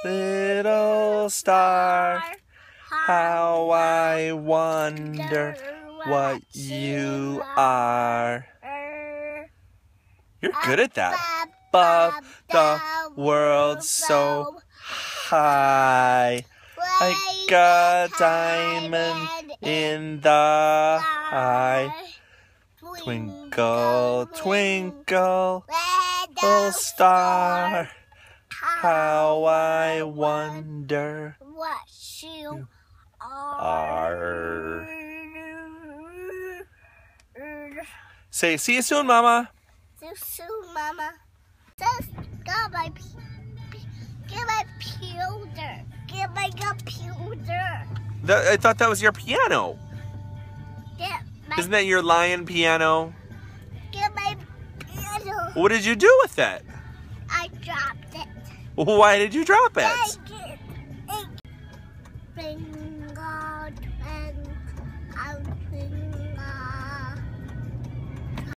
little star, how I wonder what you are. You're good at that. Above the world so high, like a diamond in the eye. Twinkle, twinkle, little star, how I wonder what you are. Say, see you soon, Mama. See you soon, Mama. Just got my computer. Get my computer. I thought that was your piano. Isn't that your lion piano? Get my piano. What did you do with it? I dropped it. Why did you drop it? I get it. Finger.